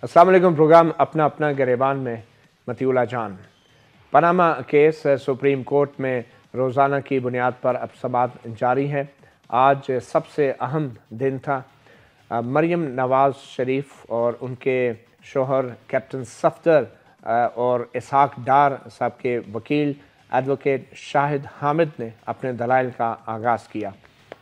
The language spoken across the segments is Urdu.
अस्सलाम वालेकुम। प्रोग्राम अपना अपना गिरेबान में मतीउल्लाह जान। पनामा केस सुप्रीम कोर्ट में रोज़ाना की बुनियाद पर अब समाअत जारी है। आज सबसे अहम दिन था। मरियम नवाज़ शरीफ और उनके शोहर कैप्टन सफदर और इसहाक डार साहब के वकील एडवोकेट शाहिद हामिद ने अपने दलाइल का आगाज़ किया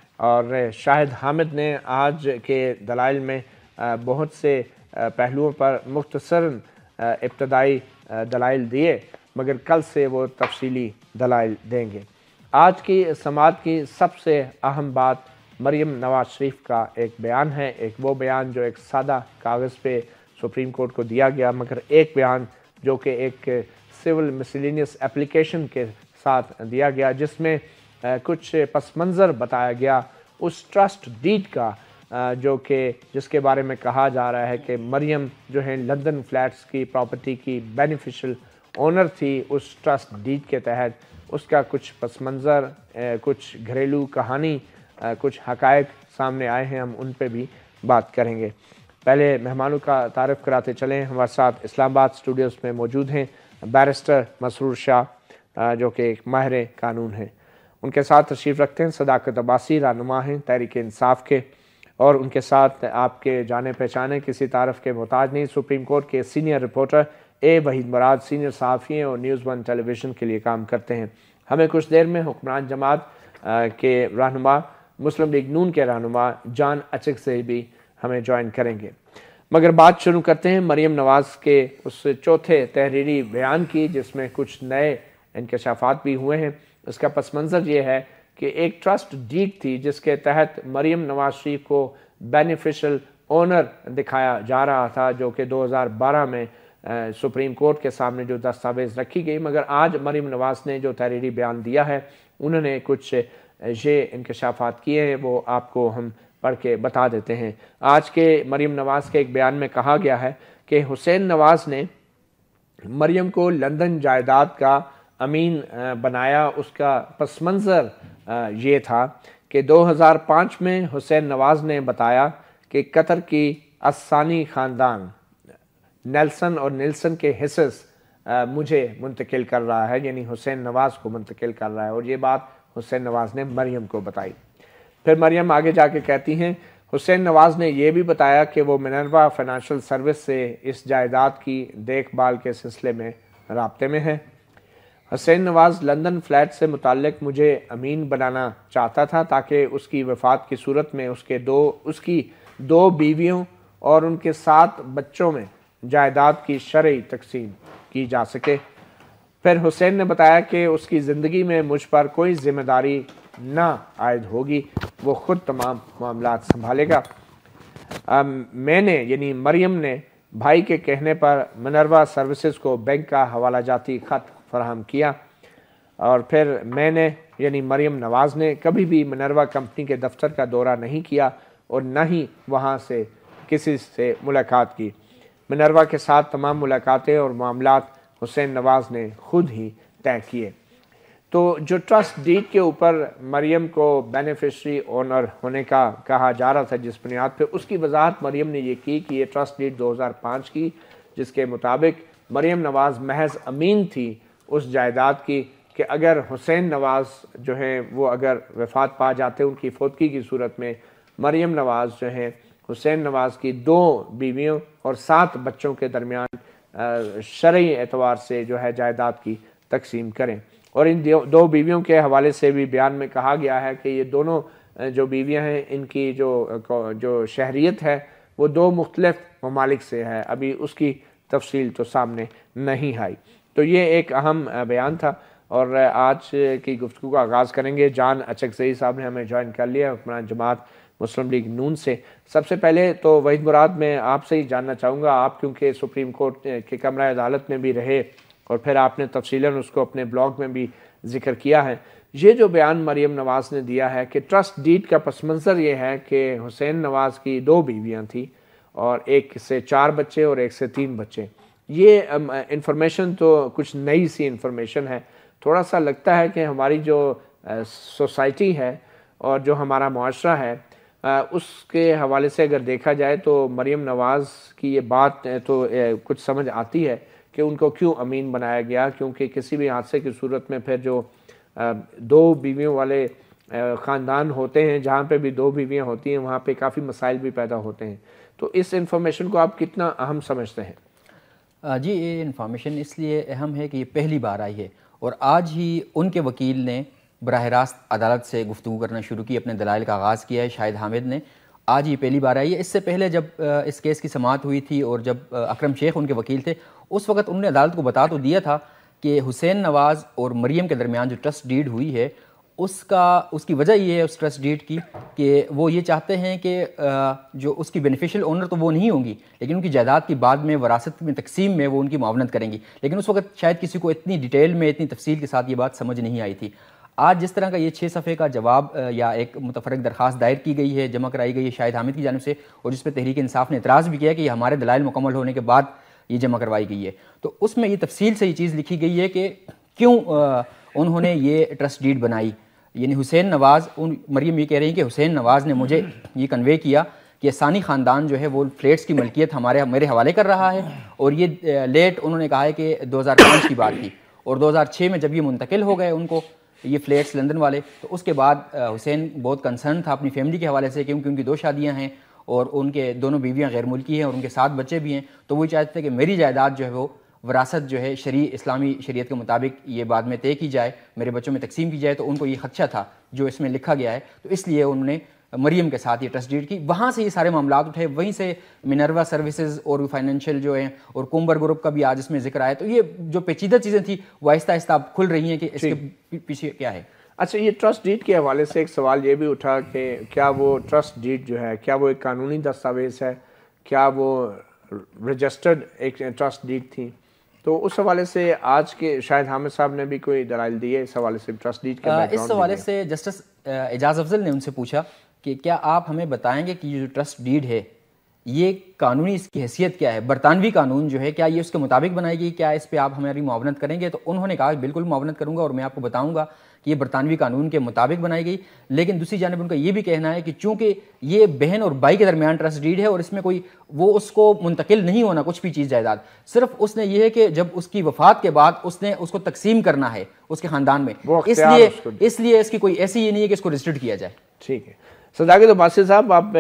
और शाहिद हामिद ने आज के दलाइल में बहुत से पहलुओं पर मुख्तसरन इब्तदाई दलाइल दिए, मगर कल से वो तफसीली दलाइल देंगे। आज की समाअत की सबसे अहम बात मरियम नवाज़ शरीफ का एक बयान है। एक वो बयान जो एक सादा कागज़ पे सुप्रीम कोर्ट को दिया गया, मगर एक बयान जो कि एक सिविल मिसलिनियस एप्लीकेशन के साथ दिया गया, जिसमें कुछ पस मंज़र बताया गया उस ट्रस्ट डीड का जो कि जिसके बारे में कहा जा रहा है कि मरियम जो है लंदन फ्लैट्स की प्रॉपर्टी की बेनिफिशियल ओनर थी। उस ट्रस्ट डीड के तहत उसका कुछ पस मंज़र, कुछ घरेलू कहानी, कुछ हक़ाइक़ सामने आए हैं। हम उन पे भी बात करेंगे। पहले मेहमानों का तारफ़ कराते चलें। हमारे साथ इस्लामाबाद स्टूडियोज़ में मौजूद हैं बैरिस्टर मसरूर शाह जो कि एक माहिर कानून हैं। उनके साथ तशरीफ़ रखते हैं सदाकत अब्बासी, रहनुमा हैं तहरीक इंसाफ के, और उनके साथ आपके जाने पहचाने किसी तारफ़ के मोहताज नहीं, सुप्रीम कोर्ट के senior reporter A Waheed Murad, senior सहाफ़ी हैं और न्यूज़ वन टेलीविज़न के लिए काम करते हैं। हमें कुछ देर में हुक्मरान जमात के रहनुमा, मुस्लिम लीग नून के रहनुमा जान अचक से भी हमें ज्वाइन करेंगे। मगर बात शुरू करते हैं मरियम नवाज़ के उस चौथे तहरीरी बयान की, जिसमें कुछ नए इंकशाफात भी हुए हैं। इसका पस मंज़र ये है कि एक ट्रस्ट डीड थी जिसके तहत मरियम नवाज़ शरीफ को बेनिफिशियल ओनर दिखाया जा रहा था, जो कि 2012 में सुप्रीम कोर्ट के सामने जो दस्तावेज़ रखी गई। मगर आज मरियम नवाज़ ने जो तहरीरी बयान दिया है, उन्होंने कुछ ये इंकशाफात किए हैं, वो आपको हम पढ़ के बता देते हैं। आज के मरियम नवाज़ के एक बयान में कहा गया है कि हुसैन नवाज़ ने मरियम को लंदन जायदाद का अमीन बनाया। उसका पस मंज़र ये था कि 2005 में हुसैन नवाज़ ने बताया कि कतर की अस्सानी ख़ानदान नेल्सन और निल्सन के हिस्सेस मुझे मुंतकिल कर रहा है, यानी हुसैन नवाज़ को मुंतकिल कर रहा है। और ये बात हुसैन नवाज़ ने मरियम को बताई। फिर मरियम आगे जाके कहती हैं, हुसैन नवाज़ ने यह भी बताया कि वो मिनर्वा फाइनेंशियल सर्विस से इस जायदाद की देखभाल के सिलसिले में राब्ते में है। हुसैन नवाज़ लंदन फ्लैट से मुताल्लिक मुझे अमीन बनाना चाहता था ताकि उसकी वफ़ात की सूरत में उसकी दो बीवियों और उनके 7 बच्चों में जायदाद की शरई तकसीम की जा सके। फिर हुसैन ने बताया कि उसकी ज़िंदगी में मुझ पर कोई ज़िम्मेदारी ना आयद होगी, वो ख़ुद तमाम मामलात संभालेगा। मैंने यानी मरियम ने भाई के कहने पर मिनर्वा सर्विसेज को बैंक का हवाला जाती ख़त फराहम किया, और फिर मैंने यानी मरियम नवाज़ ने कभी भी मिनर्वा कंपनी के दफ्तर का दौरा नहीं किया और न ही वहाँ से किसी से मुलाकात की। मिनर्वा के साथ तमाम मुलाकातें और मामलात हुसैन नवाज़ ने खुद ही तय किए। तो जो ट्रस्ट डीड के ऊपर मरियम को बेनिफिशरी ओनर होने का कहा जा रहा था, जिस बुनियाद पे उसकी वजाहत मरियम ने ये की कि ये ट्रस्ट डीड 2005 की, जिसके मुताबिक मरियम नवाज़ महज अमीन थी उस जायदाद की कि अगर हुसैन नवाज़ जो हैं वो अगर वफ़ात पा जाते, उनकी फौतगी की सूरत में मरियम नवाज़ जो हैं हुसैन नवाज़ की 2 बीवियों और 7 बच्चों के दरमियान शरई एतबार से जो है जायदाद की तकसीम करें। और इन 2 बीवियों के हवाले से भी बयान में कहा गया है कि ये दोनों जो बीवियां हैं, इनकी जो शहरियत है वो 2 मुख्तलिफ ममालिक से है। अभी उसकी तफसील तो सामने नहीं आई। तो ये एक अहम बयान था और आज की गुफ्तगू का आगाज़ करेंगे। जान अचकज़ई साहब ने हमें ज्वाइन कर लिया हुक्मरान जमात मुस्लिम लीग नून से। सबसे पहले तो वहीद मुराद, मैं आपसे ही जानना चाहूँगा, आप क्योंकि सुप्रीम कोर्ट के कमरा अदालत में भी रहे और फिर आपने तफसीलन उसको अपने ब्लॉग में भी जिक्र किया है, ये जो बयान मरियम नवाज़ ने दिया है कि ट्रस्ट डीड का पस मंज़र ये है कि हुसैन नवाज़ की 2 बीवियाँ थी और एक से 4 बच्चे और एक से 3 बच्चे, ये इंफॉर्मेशन तो कुछ नई सी इंफॉर्मेशन है। थोड़ा सा लगता है कि हमारी जो सोसाइटी है और जो हमारा मुआशरा है اس کے حوالے سے اگر دیکھا جائے تو مریم نواز کی یہ بات تو کچھ سمجھ آتی ہے کہ ان کو کیوں امین بنایا گیا، کیونکہ کسی بھی حادثے کی صورت میں پھر جو دو بیویوں والے خاندان ہوتے ہیں، جہاں پہ بھی دو بیویاں ہوتی ہیں وہاں پہ کافی مسائل بھی پیدا ہوتے ہیں. تو اس انفارمیشن کو آپ کتنا اہم سمجھتے ہیں؟ جی، یہ انفارمیشن اس لیے اہم ہے کہ یہ پہلی بار آئی ہے اور آج ہی ان کے وکیل نے براہ راست عدالت سے گفتگو کرنا شروع کی، اپنے دلائل کا آغاز کیا ہے. شاہد حامد نے آج ہی پہلی بار آئی ہے. اس سے پہلے جب اس کیس کی سماعت ہوئی تھی اور جب اکرم شیخ ان کے وکیل تھے، اس وقت انہوں نے عدالت کو بتا تو دیا تھا کہ حسین نواز اور مریم کے درمیان جو ٹرسٹ ڈیڈ ہوئی ہے اس کی وجہ یہ ہے اس ٹرسٹ ڈیڈ کی کہ وہ یہ چاہتے ہیں کہ جو اس کی بینیفیشل اونر تو وہ نہیں ہوں گی، لیکن ان کی جائیداد کی بعد میں وراثت میں تقسیم میں وہ ان کی معاونت کریں گی. لیکن اس وقت شاید کسی کو اتنی ڈیٹیل میں اتنی تفصیل کے ساتھ یہ بات سمجھ نہیں آئی تھی. آج جس طرح کا یہ 6 صفحے کا جواب یا ایک متفرق درخواست دائر کی گئی ہے، جمع کرائی گئی ہے شاہد حامد کی جانب سے، اور جس پہ تحریک انصاف نے اعتراض بھی کیا کہ یہ ہمارے دلائل مکمل ہونے کے بعد یہ جمع کروائی گئی ہے، تو اس میں یہ تفصیل سے یہ چیز لکھی گئی ہے کہ کیوں انہوں نے یہ ٹرسٹ ڈیڈ بنائی. یعنی حسین نواز، مریم یہ کہہ رہی ہیں کہ حسین نواز نے مجھے یہ کنوے کیا کہ ثانی خاندان جو ہے وہ فلیٹس کی ملکیت میرے حوالے کر رہا ہے، اور یہ لیٹ انہوں نے کہا ہے کہ 2005 کی بات تھی، اور 2006 میں جب یہ منتقل ہو گئے ان کو یہ فلیٹس لندن والے، تو اس کے بعد حسین بہت کنسرن تھا اپنی فیملی کے حوالے سے، کیونکہ ان کی 2 شادیاں ہیں اور ان کے دونوں بیویاں غیر ملکی ہیں اور ان کے 7 بچے بھی ہیں. تو وہ چاہتے تھے کہ میری جائیداد جو ہے وہ وراثت جو ہے اسلامی شریعت کے مطابق یہ بعد میں طے کی جائے، میرے بچوں میں تقسیم کی جائے. تو ان کو یہ خدشہ تھا جو اس میں لکھا گیا ہے، تو اس لیے انہوں نے مریم کے ساتھ یہ ٹرسٹ ڈیڈ کی. وہاں سے یہ سارے معاملات اٹھے، وہیں سے مینروا سروسز اور فائنینشیل جو ہیں اور کومبر گروپ کا بھی آج اس میں ذکر آیا. تو یہ جو پیچیدہ چیزیں تھیں وہ آہستہ آہستہ اب کھل رہی ہیں کہ اس کے پیچھے کیا ہے. اچھا، یہ ٹرسٹ ڈیڈ کے حوالے سے ایک سوال یہ بھی اٹھا کہ کیا وہ ٹرسٹ ڈیڈ جو ہے کیا وہ ایک قانونی دستاویز ہے، کیا وہ رجسٹرڈ ایک ٹرسٹ ڈیڈ تھی؟ تو اس حوالے سے آج کے شاہد حامد صاحب نے بھی کوئی دلائل دی ہے اس حوالے سے ٹرسٹ ڈیڈ کے بیک گراؤنڈ؟ اس حوالے سے جسٹس اعجاز افضل نے ان سے پوچھا کہ کیا آپ ہمیں بتائیں گے کہ یہ جو ٹرسٹ ڈیڈ ہے یہ قانونی اس کی حیثیت کیا ہے، برطانوی قانون جو ہے کیا یہ اس کے مطابق بنائی گئی، کیا اس پہ آپ ہماری معاونت کریں گے؟ تو انہوں نے کہا بالکل معاونت کروں گا اور میں آپ کو بتاؤں گا کہ یہ برطانوی قانون کے مطابق بنائی گئی. لیکن دوسری جانب ان کا یہ بھی کہنا ہے کہ چونکہ یہ بہن اور بھائی کے درمیان ٹرسٹ ڈیڈ ہے اور اس میں کوئی وہ اس کو منتقل نہیں ہونا کچھ بھی چیز جائیداد، صرف اس نے یہ ہے کہ جب اس کی وفات کے بعد اس نے اس کو تقسیم کرنا ہے اس کے خاندان میں، اس لیے اس کی کوئی ایسی یہ نہیں ہے کہ اس کو رجسٹرڈ کیا جائے. ٹھیک ہے صداقت. تو باسط صاحب آپ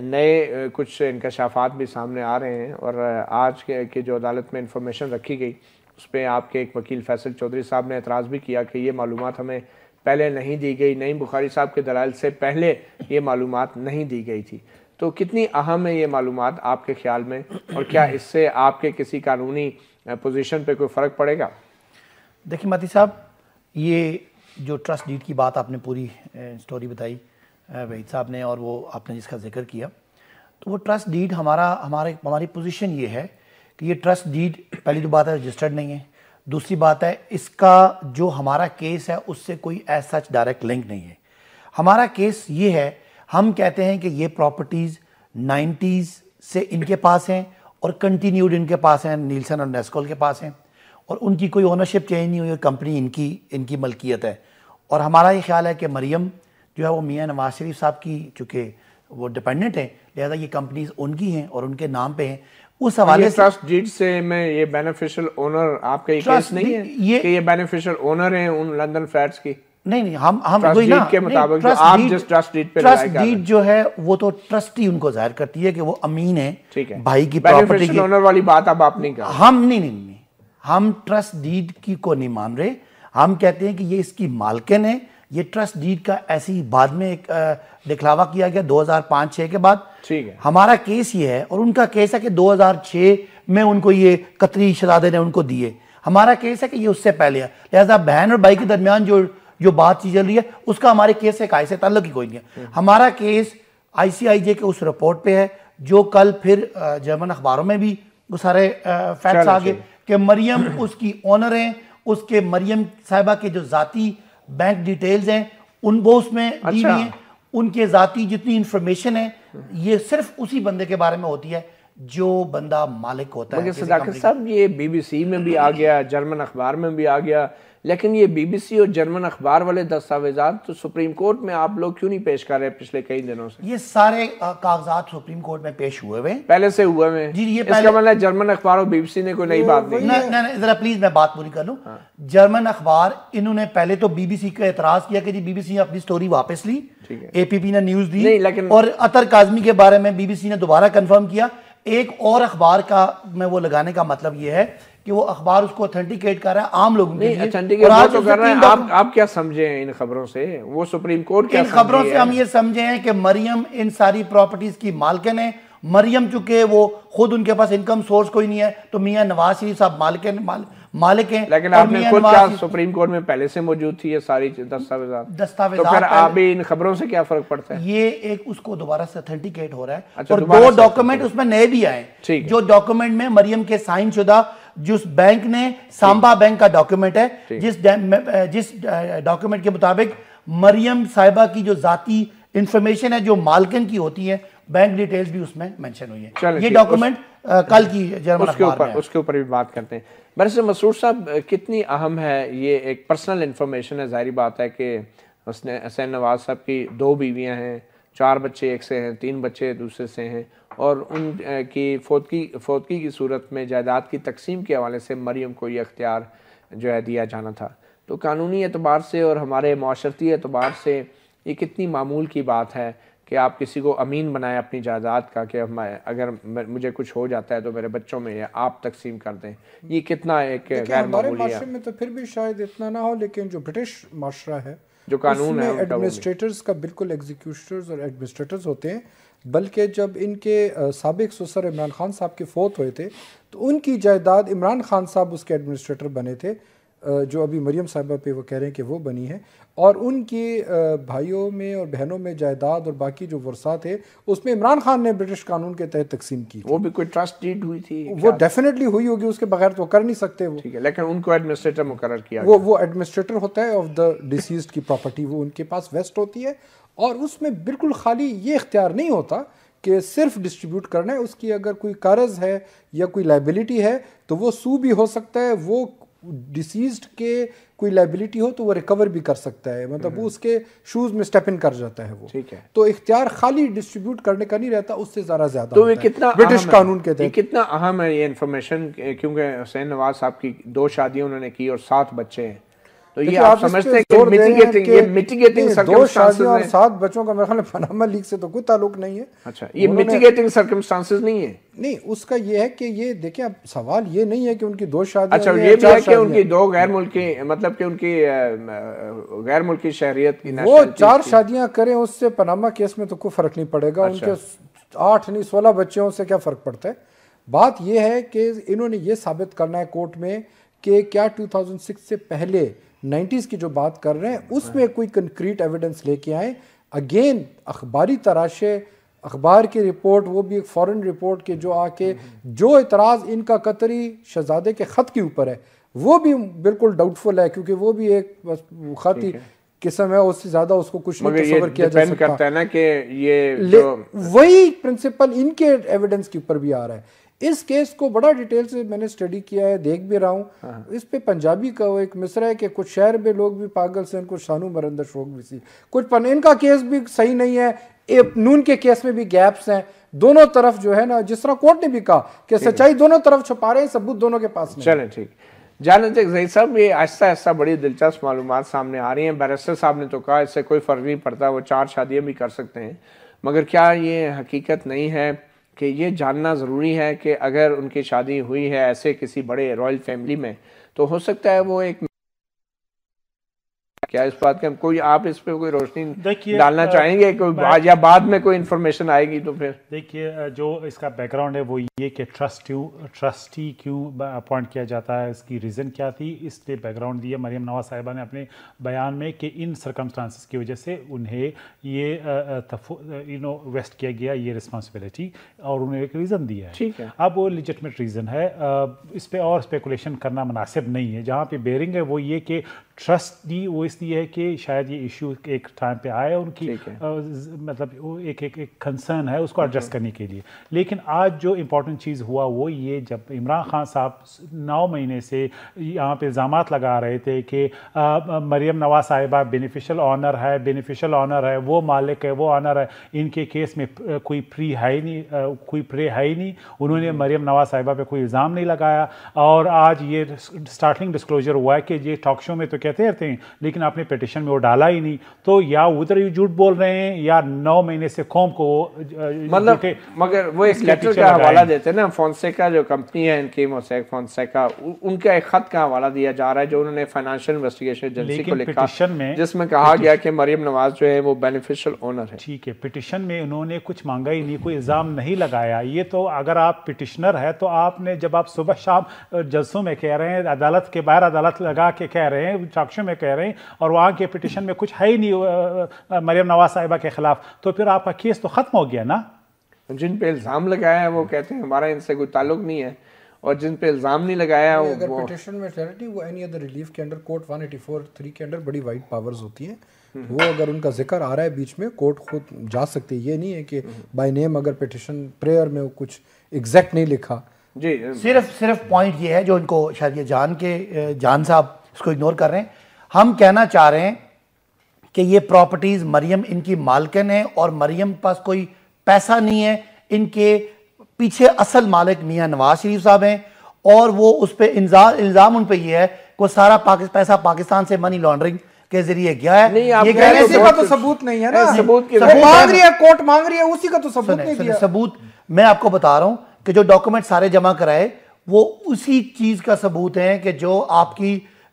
نئے کچھ انکشافات بھی سامنے آ رہے ہیں، اور آج کے جو عدالت میں انفارمیشن رکھی گئی اس پہ آپ کے ایک وکیل فیصل چودھری صاحب نے اعتراض بھی کیا کہ یہ معلومات ہمیں پہلے نہیں دی گئی، نعیم بخاری صاحب کے دلائل سے پہلے یہ معلومات نہیں دی گئی تھی. تو کتنی اہم ہے یہ معلومات آپ کے خیال میں، اور کیا اس سے آپ کے کسی قانونی پوزیشن پہ کوئی فرق پڑے گا؟ دیکھیں ماتی صاحب، یہ جو ٹرسٹ ڈیڈ کی بات آپ نے پوری سٹوری بتائی وحید صاحب نے، اور وہ آپ نے جس کا ذکر کیا، تو وہ ٹرسٹ ڈیڈ ہماری پوزیشن یہ ہے کہ یہ ٹرسٹ ڈیڈ پہلی تو بات ہے رجسٹرڈ نہیں ہے، دوسری بات ہے اس کا جو ہمارا کیس ہے اس سے کوئی ایز سچ ڈائریکٹ لنک نہیں ہے. ہمارا کیس یہ ہے، ہم کہتے ہیں کہ یہ پراپرٹیز 90s سے ان کے پاس ہیں اور کنٹینیوڈ ان کے پاس ہیں، نیلسن اور نیسکول کے پاس ہیں، اور ان کی کوئی اونرشپ چینج نہیں ہوئی، کمپنی ان کی ملکیت ہے. اور ہمارا یہ خیال ہے کہ مریم جو ہے وہ میاں نواز شریف صاحب کی چونکہ وہ ڈیپینڈنٹ ہیں، لہذا یہ کمپنیز ان کی ہیں اور ان کے نام پہ ہیں. اس حوالے سے ٹرسٹ ڈیڈ سے میں یہ بینیفیشل اونر آپ کا یہ کیس نہیں ہے کہ یہ بینیفیشل اونر ہیں ان لندن فلیٹس کی؟ نہیں، ہم وہی نا کے مطابق جو آپ جس ٹرسٹ ڈیڈ پہ ٹرسٹ ڈیڈ جو ہے وہ تو ٹرسٹی ان کو ظاہر کرتی ہے کہ وہ امین ہیں بھائی کی پراپرٹی کی. بینیفیشل اونر والی بات اب آپ نہیں کر رہے. ہم نہیں ہم ٹرسٹ ڈیڈ کی کو نہیں مان رہے. ہم کہتے ہیں کہ یہ اس کی مالکن ہے. یہ ٹرسٹ ڈیڈ کا ایسی بعد میں ایک دکھلاوا کیا گیا 2005-6 کے بعد. ہمارا کیس یہ ہے اور ان کا کیس ہے کہ 2006 میں ان کو یہ قطری شہزادے نے ان کو دیے. ہمارا کیس ہے کہ یہ اس سے پہلے ہے. لہذا بہن اور بھائی کے درمیان جو بات چیز چل رہی ہے اس کا ہمارے کیس سے قائد سے تعلق ہی کوئی نہیں ہے. ہمارا کیس ICIJ کے اس رپورٹ پہ ہے جو کل پھر جرمن اخباروں میں بھی وہ سارے فیکٹس آگے کہ مریم اس کی اونر ہیں. اس کے مریم صاحبہ کے جو ذاتی بینک ڈیٹیلز ہیں وہ اس میں دی ہوئی ہیں. ان کے ذاتی جتنی انفارمیشن ہے یہ صرف اسی بندے کے بارے میں ہوتی ہے جو بندہ مالک ہوتا ہے. صداقت صاحب یہ BBC میں بھی آ گیا، جرمن اخبار میں بھی آ گیا، لیکن یہ بی بی سی اور جرمن اخبار والے دستاویزات تو سپریم کورٹ میں آپ لوگ کیوں نہیں پیش کر رہے پچھلے کئی دنوں سے؟ یہ سارے کاغذات سپریم کورٹ میں پیش ہوئے ہوئے پہلے سے ہوئے ہوئے جی یہ اس کا مطلب جرمن اخبار اور بی بی سی نے کوئی نئی بات نہیں؟ ذرا پلیز میں بات پوری کر لوں. جرمن اخبار انہوں نے پہلے تو بی بی سی کا اعتراض کیا کہ جی بی بی سی نے اپنی سٹوری واپس لی, اے پی پی نے نیوز دی, اور عطر کاظمی کے بارے میں بی بی سی نے دوبارہ کنفرم کیا. ایک اور اخبار کا میں وہ لگانے کا مطلب یہ ہے کہ وہ اخبار اس کو اتھینٹیکیٹ کر رہا ہے عام لوگوں کے لیے. آپ کیا سمجھے ہیں ان خبروں سے؟ وہ سپریم کورٹ کیا ان خبروں سے ہم یہ سمجھے ہیں کہ مریم ان ساری پراپرٹیز کی مالکن ہے. مریم چونکہ وہ خود ان کے پاس انکم سورس کوئی نہیں ہے تو میاں نواز شریف صاحب مالک ہیں. لیکن آپ نے خود کہا سپریم کورٹ میں پہلے سے موجود تھی یہ ساری دستاویزات, تو پھر آپ ان خبروں سے کیا فرق پڑتا ہے؟ یہ ایک اس کو دوبارہ سے اتھینٹیکیٹ ہو رہا ہے, اور دو ڈاکومنٹ اس میں نئے بھی آئے. جو ڈاکومنٹ میں مریم کے سائن شدہ جس بینک نے سامبا بینک کا ڈاکومنٹ ہے, جس ڈاکومنٹ کے مطابق مریم صاحبہ کی جو ذاتی انفارمیشن ہے جو مالکن کی ہوتی ہے, بینک ڈیٹیلز بھی اس میں منشن ہوئی ہے. یہ ڈاکومنٹ کل کی جرمن اخبار میں اس کے اوپر بھی بات کرتے ہیں. برسر مسرور صاحب, کتنی اہم ہے یہ؟ ایک پرسنل انفارمیشن ہے, ظاہری بات ہے کہ حسین نواز صاحب کی 2 بیویاں ہیں, 4 بچے ایک سے ہیں, 3 بچے دوسرے سے ہیں, اور ان کی فوتگی کی صورت میں جائیداد کی تقسیم کے حوالے سے مریم کو یہ اختیار جو ہے دیا جانا تھا. تو قانونی اعتبار سے اور ہمارے معاشرتی اعتبار سے یہ کتنی معمول کی بات ہے کہ آپ کسی کو امین بنائیں اپنی جائیداد کا کہ اگر مجھے کچھ ہو جاتا ہے تو میرے بچوں میں آپ تقسیم کر دیں. یہ کتنا ایک غیر معمولی ہے. ہمارے معاشرے میں تو پھر بھی شاید اتنا نہ ہو, لیکن جو برٹش معاشرہ ہے جو قانون ہے ایڈمنسٹریٹرز کا بالکل ایگزیکیوٹرز اور ایڈمنسٹریٹرز ہوتے ہیں. بلکہ جب ان کے سابق سسر عمران خان صاحب کے فوت ہوئے تھے تو ان کی جائیداد عمران خان صاحب اس کے ایڈمنسٹریٹر بنے تھے, جو ابھی مریم صاحبہ پہ وہ کہہ رہے ہیں کہ وہ بنی ہے, اور ان کی بھائیوں میں اور بہنوں میں جائیداد اور باقی جو ورثہ تھے اس میں عمران خان نے برٹش قانون کے تحت تقسیم کی. وہ بھی کوئی ٹرسٹ ڈیڈ ہوئی تھی؟ وہ ڈیفینیٹلی ہوئی ہوگی, اس کے بغیر تو کر نہیں سکتے وہ. ٹھیک ہے, لیکن ان کو ایڈمنسٹریٹر مقرر کیا وہ ایڈمنسٹریٹر ہوتا ہے آف دا ڈیسیزڈ کی پراپرٹی, وہ ان کے پاس ویسٹ ہوتی ہے, اور اس میں بالکل خالی یہ اختیار نہیں ہوتا کہ صرف ڈسٹریبیوٹ کرنا ہے. اس کی اگر کوئی قرض ہے یا کوئی لائبلٹی ہے تو وہ سو بھی ہو سکتا ہے, وہ ڈیسیزڈ کے کوئی لائبلٹی ہو تو وہ ریکور بھی کر سکتا ہے, مطلب وہ اس کے شوز میں سٹیپ ان کر جاتا ہے وہ. ٹھیک ہے, تو اختیار خالی ڈسٹریبیوٹ کرنے کا نہیں رہتا, اس سے ذرا زیادہ تو یہ کتنا برٹش قانون کے تحت کتنا اہم ہے یہ انفارمیشن, کیونکہ حسین نواز صاحب کی 2 شادیاں انہوں نے کی اور 7 بچے ہیں. تو یہ آپ سمجھتے ہیں کہ یہ میٹیگیٹنگ سرکمسٹانسز 2 شادیوں اور 7 بچوں کا میرے خیال میں پاناما لیک سے تو کوئی تعلق نہیں ہے. اچھا, یہ میٹیگیٹنگ سرکمسٹانسز نہیں ہے؟ نہیں, اس کا یہ ہے کہ یہ دیکھیں اب سوال یہ نہیں ہے کہ ان کی 2 شادیاں, اچھا یہ بھی ہے کہ ان کی 2 غیر ملکی, مطلب کہ ان کی غیر ملکی شہریت کی, وہ 4 شادیاں کریں اس سے پاناما کیس میں تو کوئی فرق نہیں پڑے گا. ان کے 8 نہیں 16 بچوں سے کیا فرق پڑتا ہے. بات یہ ہے کہ انہوں نے یہ ثابت کرنا ہے کورٹ میں کہ کیا 2006 سے پہلے 90s کی جو بات کر رہے ہیں اس میں کوئی کنکریٹ ایویڈنس لے کے آئیں. اگین اخباری تراشے, اخبار کی رپورٹ, وہ بھی ایک فورن رپورٹ کے جو آ کے جو اعتراض ان کا قطری شہزادے کے خط کے اوپر ہے وہ بھی بالکل ڈاؤٹ فل ہے, کیونکہ وہ بھی ایک خطی قسم ہے, اس سے زیادہ اس کو کچھ نہیں تصور کیا جا سکتا. کرتا ہے نا کہ یہ وہی پرنسپل ان کے ایویڈنس کے اوپر بھی آ رہا ہے. اس کیس کو بڑا ڈیٹیل سے میں نے اسٹڈی کیا ہے, دیکھ بھی رہا ہوں. اس پہ پنجابی کا ایک مصرع ہے کہ کچھ شہر میں لوگ بھی پاگل سے, ان کو شانو مرندہ شوق بھی سی, کچھ ان کا کیس بھی صحیح نہیں ہے. نون کے کیس میں بھی گیپس ہیں, دونوں طرف جو ہے نا, جس طرح کورٹ نے بھی کہا کہ سچائی دونوں طرف چھپا رہے ہیں, ثبوت دونوں کے پاس نہیں. چلیں ٹھیک, جانتے ہیں ظہیر صاحب یہ آہستہ آہستہ بڑی دلچسپ معلومات سامنے آ رہی ہیں. بیرسٹر صاحب نے تو کہا اس سے کوئی فرق نہیں پڑتا, وہ 4 شادیاں بھی کر سکتے ہیں, مگر کیا یہ حقیقت نہیں ہے کہ یہ جاننا ضروری ہے کہ اگر ان کی شادی ہوئی ہے ایسے کسی بڑے رائل فیملی میں تو ہو سکتا ہے وہ ایک, کیا اس بات کا کوئی آپ اس پہ کوئی روشنی ڈالنا چاہیں گے یا بعد میں کوئی انفارمیشن آئے گی تو پھر؟ دیکھیے جو اس کا بیک گراؤنڈ ہے وہ یہ کہ ٹرسٹی کیوں اپوائنٹ کیا جاتا ہے, اس کی ریزن کیا تھی, اس نے بیک گراؤنڈ دیا مریم نواز صاحبہ نے اپنے بیان میں کہ ان سرکمسٹانسز کی وجہ سے انہیں یہ ویسٹ کیا گیا یہ رسپانسبلٹی, اور انہیں ایک ریزن دیا ہے. ٹھیک ہے, اب وہ لیجٹمیٹ ریزن ہے, اس پہ اور اسپیکولیشن کرنا مناسب نہیں ہے. جہاں پہ بیرنگ ہے وہ یہ کہ ट्रस्टी वो इसलिए है कि शायद ये इशू एक टाइम पे आए उनकी मतलब एक कंसर्न है उसको एड्रेस करने के लिए। लेकिन आज जो इम्पोर्टेंट चीज़ हुआ वो ये, जब इमरान खान साहब 9 महीने से यहाँ पे इल्ज़ाम लगा रहे थे कि मरियम नवाज साहिबा बेनिफिशियल ऑनर है, वो मालिक है, वो ऑनर है, इनके केस में कोई प्रे है ही नहीं, उन्होंने मरियम नवाज साहिबा पे कोई इल्ज़ाम नहीं लगाया। और आज ये स्टार्टलिंग डिस्क्लोजर हुआ है कि ये टॉक शो में तो कहते रहते हैं लेकिन आपने पिटिशन में वो डाला ही नहीं, तो या उधर ही झूठ बोल रहे हैं या 9 महीने से कौम को मतलब मगर वो एक लेटर का हवाला देते हैं ना, फोंसेका जो कंपनी है इनकी, मोसैक फोंसेका, उनका एक खत का हवाला दिया जा रहा है जो उन्होंने फाइनेंशियल इन्वेस्टिगेशन एजेंसी को लिखा जिसमें कहा गया कि मरियम नवाज जो है वो बेनिफिशियल ओनर है। ठीक है, पिटिशन में उन्होंने कुछ मांगा ही नहीं, कोई इल्ज़ाम नहीं लगाया। ये तो अगर आप पिटिशनर है तो आपने, जब आप सुबह शाम जलसों में कह रहे हैं, अदालत के बाहर अदालत लगा के कह रहे हैं, साक्ष्यों में कह रहे हैं, और वहाँ के पिटिशन में कुछ है ही नहीं मरियम नवाज साहिबा के खिलाफ, तो फिर आपका केस तो ख़त्म हो गया ना। जिन पे इल्ज़ाम लगाया है वो कहते हैं हमारा इनसे कोई ताल्लुक नहीं है, और जिन पे इल्ज़ाम नहीं लगाया है अगर पिटिशन में क्लैरिटी, वो एनी अदर रिलीफ के अंडर कोर्ट 184(3) के अंडर बड़ी वाइड पावर्स होती हैं, वो अगर उनका जिक्र आ रहा है बीच में, कोर्ट खुद जा सकती है। ये नहीं है कि बाय नेम अगर पिटिशन प्रेयर में वो कुछ एग्जैक्ट नहीं लिखा जी। सिर्फ पॉइंट ये है जो इनको शायद ये जान साहब इसको इग्नोर कर रहे हैं। हम कहना चाह रहे हैं कि ये प्रॉपर्टीज मरियम इनकी मालकिन है और मरियम पास कोई पैसा नहीं है, इनके पीछे असल मालिक मियां नवाज शरीफ साहब हैं, और वो उस पे इल्जाम उन पे ये है कि सारा पैसा पाकिस्तान से मनी लॉन्ड्रिंग के जरिए गया है। नहीं, ये कहने का तो सबूत नहीं है ना, सबूत मांग रही है, कोर्ट मांग रही है, उसी का तो सबूत नहीं दिया। सबूत मैं आपको बता रहा हूं कि जो डॉक्यूमेंट सारे जमा कराए वो उसी चीज का सबूत है कि जो आपकी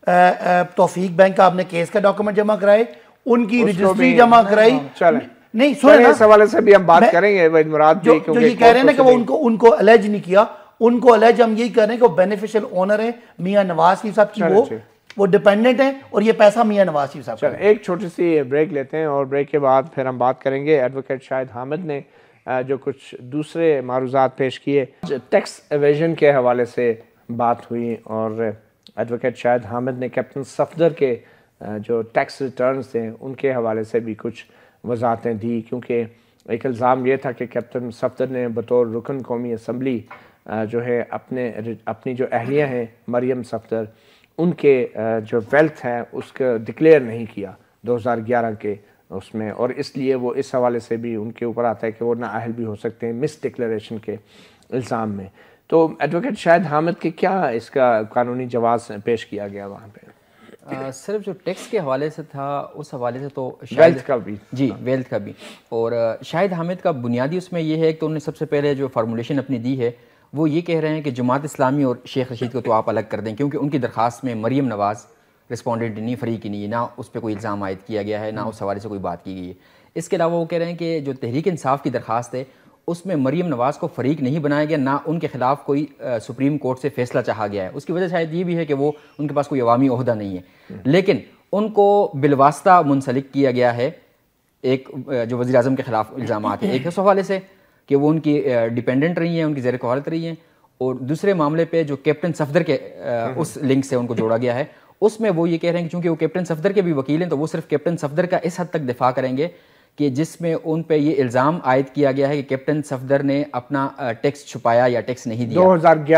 तौफीक बैंक का आपने केस का डॉक्यूमेंट जमा कराए, उनकी रजिस्ट्री जमा कराई। नहीं सुने ना, इस हवाले से भी हम बात करेंगे मुराद जी, जो ये कह रहे हैं ना कि वो उनको अलेज नहीं किया, उनको अलेज हम यही कह रहे हैं कि वो बेनिफिशियल ओनर है मियां नवाज शरीफ साहब की, वो डिपेंडेंट है और ये पैसा मियां नवाज शरीफ साहब का। एक छोटी सी ब्रेक लेते हैं और ब्रेक के बाद फिर हम बात करेंगे। एडवोकेट शाहिद हामिद ने जो कुछ दूसरे मारूजात पेश किए, टैक्स एवेजन के हवाले से बात हुई, और एडवोकेट शाहिद हामिद ने कैप्टन सफदर के जो टैक्स रिटर्न्स थे उनके हवाले से भी कुछ वजाहतें दी, क्योंकि एक इल्ज़ाम ये था कि कैप्टन सफदर ने बतौर रुकन कौमी असम्बली जो है अपनी जो अहलिया हैं मरियम सफदर, उनके जो वेल्थ है उसका डिक्लेयर नहीं किया 2011 के उसमें, और इसलिए वो इस हवाले से भी उनके ऊपर आता है कि वो नाअहल भी हो सकते हैं मिस डिक्लेरेशन के इल्ज़ाम में। तो एडवोकेट शाहिद हामिद के क्या इसका कानूनी जवाब पेश किया गया वहाँ पे? सिर्फ जो टैक्स के हवाले से था उस हवाले से तो वेल्थ का भी, जी वेल्थ का भी, और शाहिद हामिद का बुनियादी उसमें ये है कि उन्होंने सबसे पहले जो फार्मूलेशन अपनी दी है वो ये कह रहे हैं कि जमात इस्लामी और शेख रशीद को तो आप अलग कर दें, क्योंकि उनकी दरख्वास्त में मरियम नवाज़ रिस्पॉन्डेंट नहीं, फरीक नहीं है, ना उस पर कोई इल्ज़ाम आयद किया गया है, ना उस हवाले से कोई बात की गई है। इसके अलावा वो कह रहे हैं कि जो तहरीक इंसाफ की दरख्वास्त है उसमें मरियम नवाज़ को फरीक नहीं बनाया गया, ना उनके खिलाफ कोई सुप्रीम कोर्ट से फैसला चाहा गया है। उसकी वजह शायद ये भी है कि वो उनके पास कोई अवामी ओहदा नहीं है, लेकिन उनको बिलवास्ता मुंसलिक किया गया है एक जो वज़ीर आज़म के खिलाफ इल्ज़ाम है, एक इस हवाले से कि वो उनकी डिपेंडेंट रही हैं, उनकी ज़ेर कवालत रही हैं, और दूसरे मामले पे जो कैप्टन सफदर के उस लिंक से उनको जोड़ा गया है, उसमें वो ये कह रहे हैं कि चूँकि वो कैप्टन सफदर के भी वकील हैं तो वो सिर्फ कैप्टन सफदर का इस हद तक दिफा करेंगे कि जिसमें उन पे ये इल्ज़ाम आयद किया गया है कि कैप्टन सफदर ने अपना टैक्स छुपाया या टैक्स नहीं दिया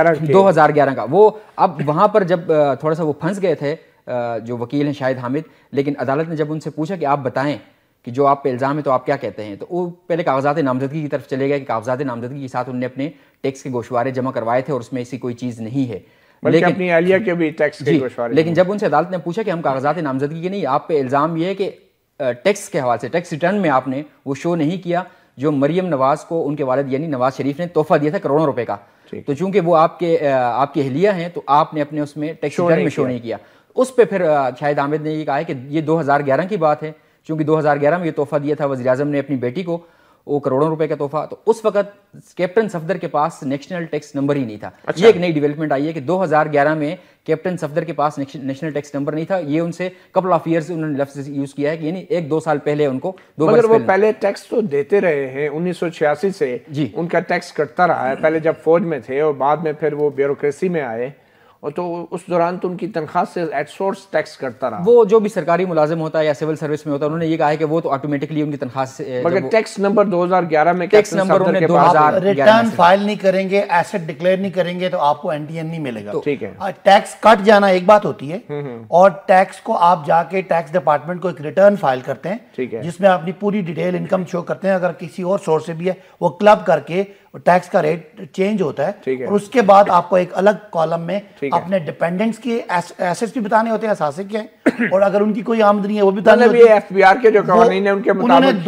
2011 का। वो अब वहाँ पर जब थोड़ा सा वो फंस गए थे जो वकील हैं शाहिद हामिद, लेकिन अदालत ने जब उनसे पूछा कि आप बताएं कि जो आप पे इल्ज़ाम है तो आप क्या कहते हैं, तो वो पहले कागजात नामजदगी की तरफ चले गए कि कागजात नामजदगी के साथ उन्होंने अपने टैक्स के गोशवारे जमा करवाए थे और उसमें ऐसी कोई चीज़ नहीं है, लेकिन अपनी अहलिया के भी टैक्स के गोशवारे। लेकिन जब उनसे अदालत ने पूछा कि हम कागजात नामजदगी के नहीं, आप पे इल्ज़ाम ये है कि टैक्स के हवाले से टैक्स रिटर्न में आपने वो शो नहीं किया जो मरियम नवाज को उनके वालिद यानी नवाज शरीफ ने तोहफा दिया था करोड़ों रुपए का, तो चूंकि वो आपकी अहलिया हैं तो आपने अपने उसमें टैक्स रिटर्न में शो नहीं किया। उस पर फिर शाहिद हामिद ने ये कहा है कि ये 2011 की बात है, क्योंकि 2011 में ये तोहफा दिया था वज़ीर आज़म ने अपनी बेटी को, वो करोड़ों रुपए का तोहफा, तो उस वक्त कैप्टन सफदर के पास नेशनल टैक्स नंबर ही नहीं था। अच्छा। ये एक नई डेवलपमेंट आई है कि 2011 में कैप्टन सफदर के पास नेशनल टैक्स नंबर नहीं था। ये उनसे कपल ऑफ ईयर्स उन्होंने लफ्ज़ यूज किया है कि यानी 1-2 साल पहले उनको मगर वो पहले टैक्स तो देते रहे हैं 1986 से जी उनका टैक्स कटता रहा है, पहले जब फौज में थे और बाद में फिर वो ब्यूरोक्रेसी में आए اور تو اس دوران تو ان کی تنخواہ سے ایٹ سورس ٹیکس کرتا رہا. وہ جو بھی سرکاری ملازم ہوتا ہے یا سول سروس میں ہوتا ہے انہوں نے یہ کہا ہے کہ وہ تو آٹومیٹکلی ان کی تنخواہ سے, مگر ٹیکس نمبر 2011 میں ٹیکس نمبر انہوں نے 2011 ریٹرن فائل نہیں کریں گے, ایسٹ ڈکلیئر نہیں کریں گے تو آپ کو NTN نہیں ملے گا. ٹھیک ہے, ٹیکس کٹ جانا ایک بات ہوتی ہے, اور ٹیکس کو آپ جا کے ٹیکس ڈپارٹمنٹ کو ایک ریٹرن فائل کرتے ہیں جس میں اپنی پوری ڈیٹیل انکم شو کرتے ہیں, اگر کسی اور سورس سے بھی ہے وہ کلب کر کے ٹیکس کا ریٹ چینج ہوتا ہے, اور اس کے بعد آپ کو ایک الگ کالم میں اپنے ڈیپینڈنٹس کے ایسٹس بھی بتانے ہوتے ہیں, اثاثے کیا ہیں, اور اگر ان کی کوئی آمدنی ہے وہ بھی بتانے ہوتے ہیں. FBR کے جو قوانین ہیں ان کے مطابق انہوں نے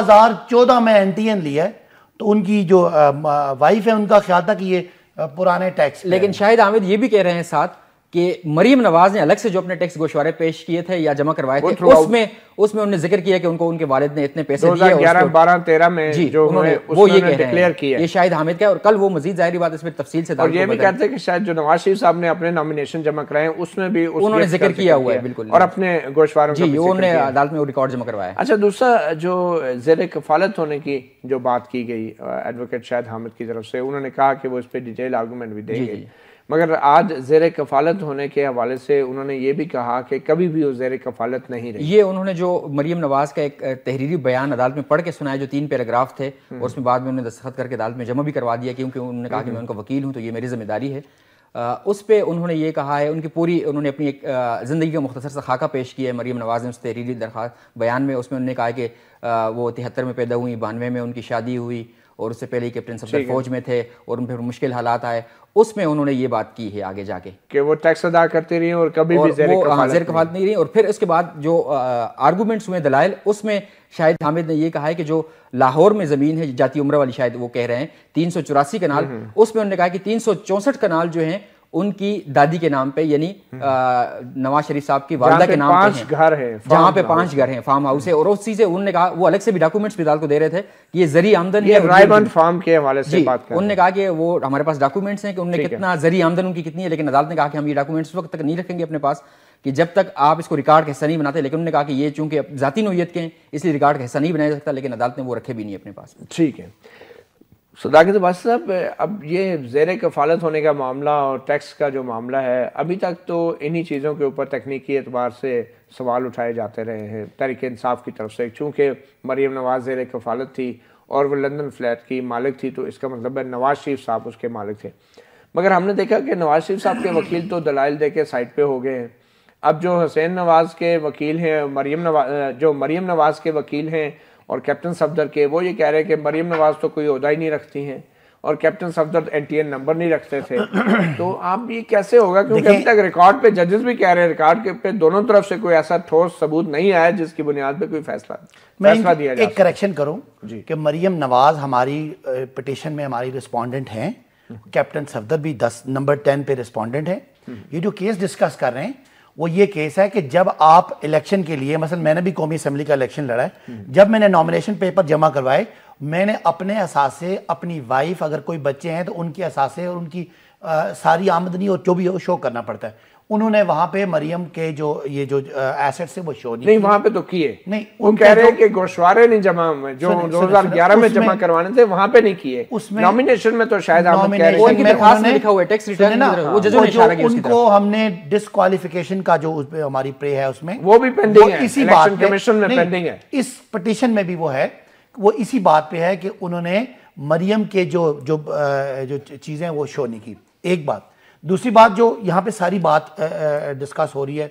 2014 میں NTN لیا ہے, تو ان کی جو وائف ہے ان کا خیال تھا کہ یہ پرانے ٹیکس. لیکن شاہد حامد یہ بھی کہہ رہے ہیں ساتھ کہ مریم نواز نے الگ سے جو اپنے ٹیکس گوشوارے پیش کیے تھے یا جمع کروائے تھے, اس میں انہوں نے ذکر کیا کہ ان کو ان کے والد نے اتنے پیسے دیے 2011-12-13 میں جو وہ یہ ڈکلیئر کیا. یہ شاہد حامد کا, اور کل وہ مزید ظاہری بات اس میں تفصیل سے اور یہ بھی کہتے ہیں کہ شاید جو نواز شریف صاحب نے اپنے نامینیشن جمع کرائے اس میں بھی انہوں نے ذکر کیا ہوا ہے بالکل, اور اپنے گوشواروں کا انہوں نے عدالت میں وہ ریکارڈ جمع کروایا. اچھا, دوسرا جو زیر کفالت ہونے کی جو بات کی گئی ایڈوکیٹ شاہد حامد کی طرف سے, انہوں نے کہا کہ وہ اس پہ ڈیٹیل آرگومنٹ بھی دیں گے, مگر آج زیر کفالت ہونے کے حوالے سے انہوں نے یہ بھی کہا کہ کبھی بھی وہ زیر کفالت نہیں رہی. یہ انہوں نے جو مریم نواز کا ایک تحریری بیان عدالت میں پڑھ کے سنایا جو 3 پیراگراف تھے, اور اس میں بعد میں انہوں نے دستخط کر کے عدالت میں جمع بھی کروا دیا, کیونکہ انہوں نے کہا کہ میں ان کا وکیل ہوں تو یہ میری ذمہ داری ہے. اس پہ انہوں نے یہ کہا ہے, ان کی پوری انہوں نے اپنی ایک زندگی کا مختصر سا خاکہ پیش کیا ہے مریم نواز نے اس تحریری درخواست بیان میں. اس میں انہوں نے کہا کہ وہ 73 میں پیدا ہوئی, 92 میں ان کی شادی ہوئی, اور اس سے پہلے کیپٹن صفدر فوج میں تھے, اور ان پہ مشکل حالات آئے. اس میں انہوں نے یہ بات کی ہے آگے جا کے کہ وہ ٹیکس ادا کرتی رہی اور کبھی بھی زیر کفالت نہیں رہی. اور پھر اس کے بعد جو آرگومنٹس ہوئے دلائل, اس میں شاہد حامد نے یہ کہا ہے کہ جو لاہور میں زمین ہے جاتی عمرہ والی, شاید وہ کہہ رہے ہیں 384 کنال, اس میں انہوں نے کہا کہ 364 کنال جو ہیں ان کی دادی کے نام پہ, یعنی نواز شریف صاحب کی والدہ کے نام پہ ہیں, جہاں پہ 5 گھر ہیں, فارم ہاؤس ہے. اور اس چیز سے انہوں نے کہا, وہ الگ سے بھی ڈاکومنٹس بھی عدالت کو دے رہے تھے کہ یہ زرعی آمدن ہے, رائے بند فارم کے حوالے سے بات کر رہے ہیں. انہوں نے کہا کہ وہ ہمارے پاس ڈاکومنٹس ہیں کہ انہوں نے کتنا زرعی آمدن ان کی کتنی ہے, لیکن عدالت نے کہا کہ ہم یہ ڈاکومنٹس اس وقت تک نہیں رکھیں گے اپنے پاس کہ جب تک آپ اس کو ریکارڈ کا حصہ نہیں بناتے. لیکن انہوں نے کہا کہ یہ چونکہ ذاتی نوعیت کے ہیں اس لیے ریکارڈ کا حصہ نہیں بنایا جا سکتا, لیکن عدالت نے وہ رکھے بھی نہیں اپنے پاس. ٹھیک ہے صداقت عباس صاحب, اب یہ زیر کفالت ہونے کا معاملہ اور ٹیکس کا جو معاملہ ہے, ابھی تک تو انہی چیزوں کے اوپر تکنیکی اعتبار سے سوال اٹھائے جاتے رہے ہیں تحریک انصاف کی طرف سے, چونکہ مریم نواز زیر کفالت تھی اور وہ لندن فلیٹ کی مالک تھی, تو اس کا مطلب ہے نواز شریف صاحب اس کے مالک تھے. مگر ہم نے دیکھا کہ نواز شریف صاحب کے وکیل تو دلائل دے کے سائٹ پہ ہو گئے ہیں. اب جو حسین نواز کے وکیل ہیں, مریم نواز کے وکیل ہیں اور کیپٹن صفدر کے, وہ یہ کہہ رہے ہیں کہ مریم نواز تو کوئی عہدہ ہی نہیں رکھتی ہیں اور کیپٹن صفدر NTN نمبر نہیں رکھتے تھے. تو آپ یہ کیسے ہوگا, کیونکہ ابھی تک ریکارڈ پہ ججز بھی کہہ رہے ہیں ریکارڈ پہ دونوں طرف سے کوئی ایسا ٹھوس ثبوت نہیں آیا جس کی بنیاد پہ کوئی فیصلہ دیا جائے. ایک کریکشن کروں کہ مریم نواز ہماری پٹیشن میں ہماری رسپونڈنٹ ہیں, کیپٹن صفدر بھی 10 نمبر 10 پہ رسپونڈنٹ ہیں. یہ جو کیس ڈسکس کر رہے ہیں وہ یہ کیس ہے کہ جب آپ الیکشن کے لیے, مثلا میں نے بھی قومی اسمبلی کا الیکشن لڑا ہے, جب میں نے نامینیشن پیپر جمع کروائے میں نے اپنے اثاثے, اپنی وائف اگر کوئی بچے ہیں تو ان کے اثاثے اور ان کی ساری آمدنی اور جو بھی ہو شو کرنا پڑتا ہے. انہوں نے وہاں پہ مریم کے جو یہ جو ایسٹس ہے وہ شو نہیں وہاں پہ تو کیے نہیں. وہ کہہ رہے ہیں کہ گوشوارے نہیں جمع ہوئے جو 2011 میں جمع کروانے تھے وہاں پہ نہیں کیے. اس میں نامینیشن میں تو شاید احمد کہہ رہے ہیں ان کی درخواست میں لکھا ہوا ہے ٹیکس ریٹرن, وہ ججوں نے اشارہ کیا اس کی طرف. ان کو ہم نے ڈسکوالیفیکیشن کا جو ہماری پرے ہے اس میں وہ بھی پینڈنگ ہے, الیکشن کمیشن میں پینڈنگ ہے. اس پٹیشن میں بھی وہ ہے, وہ اسی بات پہ ہے کہ انہوں نے مریم کے جو چیزیں وہ شو نہیں کی. ایک بات. دوسری بات جو یہاں پہ ساری بات ڈسکس ہو رہی ہے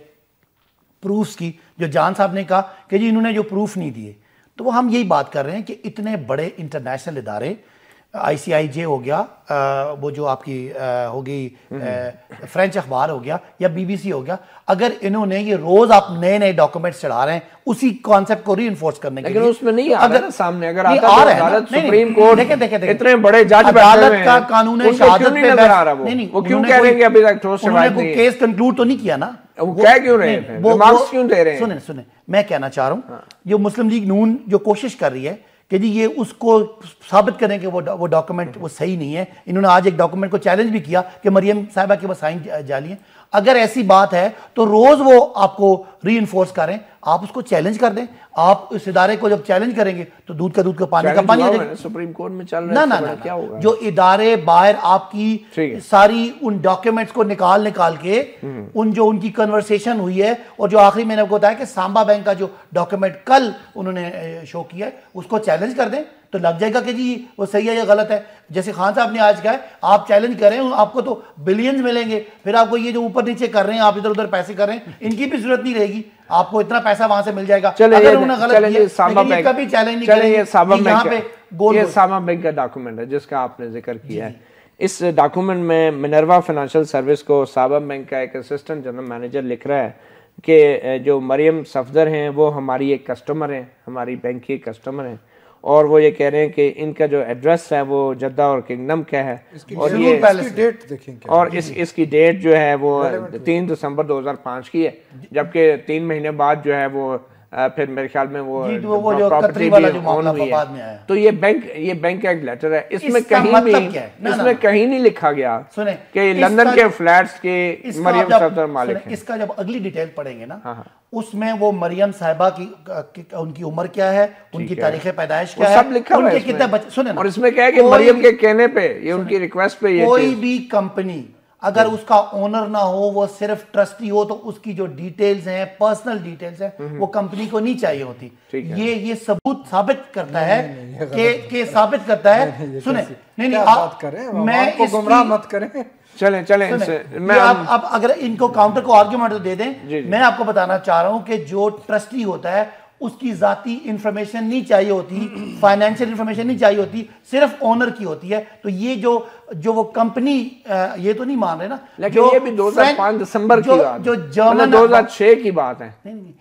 پروفز کی, جو جان صاحب نے کہا کہ جی انہوں نے جو پروف نہیں دیے, تو وہ ہم یہی بات کر رہے ہیں کہ اتنے بڑے انٹرنیشنل ادارے, ICIJ ہو گیا, وہ جو آپ کی ہوگی فرینچ اخبار ہو گیا یا BBC ہو گیا, اگر انہوں نے یہ روز آپ نئے نئے ڈاکومنٹس چڑھا رہے ہیں اسی کانسیپٹ کو ری انفورس کرنے کے لیے, لیکن اس میں نہیں اگر سامنے اگر آتا ہے عدالت سپریم کورٹ اتنے بڑے جج عدالت کا قانون شہادت پہ نظر آ رہا, وہ کیوں کہہ رہے ہیں کہ ابھی تک ٹھوس شواہد نہیں ہے, کیس کنکلوڈ تو نہیں کیا نا, وہ کہہ کیوں رہے ہیں, ریمارکس کیوں دے رہے ہیں. سنیں میں کہنا چاہ رہا ہوں, جو مسلم لیگ نون جو کوشش کر رہی ہے کہ جی یہ اس کو ثابت کریں کہ وہ ڈاکومنٹ وہ صحیح نہیں ہے. انہوں نے آج ایک ڈاکومنٹ کو چیلنج بھی کیا کہ مریم صاحبہ کے وسائل جعلی ہیں. اگر ایسی بات ہے تو روز وہ آپ کو ری انفورس کریں, آپ اس کو چیلنج کر دیں. آپ اس ادارے کو جب چیلنج کریں گے تو دودھ کا دودھ کا پانی کا پانی ہو جائے گا. سپریم کورٹ میں چل رہا ہے, کیا ہوگا؟ جو ادارے باہر آپ کی ساری ان ڈاکیومنٹس کو نکال کے ان کی کنورسیشن ہوئی ہے, اور جو آخری میں نے آپ کو بتایا کہ سامبا بینک کا جو ڈاکیومنٹ کل انہوں نے شو کیا ہے, اس کو چیلنج کر دیں تو لگ جائے گا کہ جی وہ صحیح ہے یا غلط ہے. جیسے خان صاحب نے آج کہا ہے, آپ چیلنج کریں, آپ کو تو بلینز ملیں گے, پھر آپ کو یہ جو اوپر نیچے کر رہے ہیں, آپ ادھر ادھر پیسے کر رہے ہیں, ان کی بھی ضرورت نہیں رہے گی, آپ کو اتنا پیسہ وہاں سے مل جائے گا. اگر انہوں نے غلط کیا لیکن یہ کبھی چیلنج نہیں کریں. یہ سامبا بینک کا ڈاکومنٹ ہے جس کا آپ نے ذکر کیا ہے. اس ڈاکومنٹ میں منروا فائنینشیل سروس کو سامبا بینک کا ایک اسسٹنٹ جنرل مینیجر لکھ رہا ہے کہ جو مریم صفدر ہیں وہ ہماری ایک کسٹمر ہیں, ہماری بینک کی کسٹمر ہیں, اور وہ یہ کہہ رہے ہیں کہ ان کا جو ایڈریس ہے وہ جدہ اور کنگڈم کا ہے, اور یہ اور اس کی ڈیٹ جو ہے وہ 3 دسمبر 2005 کی ہے, جبکہ 3 مہینے بعد جو ہے وہ پھر میرے خیال میں وہ پراپرٹی بھی اون ہوئی ہے. تو یہ بینک کا ایک لیٹر ہے, اس میں کہیں نہیں لکھا گیا کہ لندن کے فلیٹس کے مریم صفدر مالک ہیں. اس کا جب اگلی ڈیٹیل پڑھیں گے نا, اس میں وہ مریم صاحبہ کی ان کی عمر کیا ہے, ان کی تاریخ پیدائش کیا ہے, سب لکھا ہوا ہے کتنے بچے. سنیں, اور اس میں کیا ہے کہ مریم کے کہنے پہ, یہ ان کی ریکویسٹ پہ, یہ کوئی بھی کمپنی اگر اس کا اونر نہ ہو, وہ صرف ٹرسٹی ہو, تو اس کی جو ڈیٹیلز ہیں, پرسنل ڈیٹیلز ہیں, وہ کمپنی کو نہیں چاہیے ہوتی. یہ ثبوت ثابت کرتا ہے کہ ثابت کرتا ہے. سنیں, نہیں میں کو گمراہ مت کریں. چلیں اب اگر ان کو کاؤنٹر کو آرگیومنٹ تو دے دیں. میں آپ کو بتانا چاہ رہا ہوں کہ جو ٹرسٹی ہوتا ہے اس کی ذاتی انفارمیشن نہیں چاہیے ہوتی, فائنینشیل انفارمیشن نہیں چاہیے ہوتی, صرف اونر کی ہوتی ہے. تو یہ جو وہ کمپنی یہ تو نہیں مان رہے نا, لیکن یہ بھی 2005 دسمبر کی بات, جو جرمن 2006 کی بات ہے.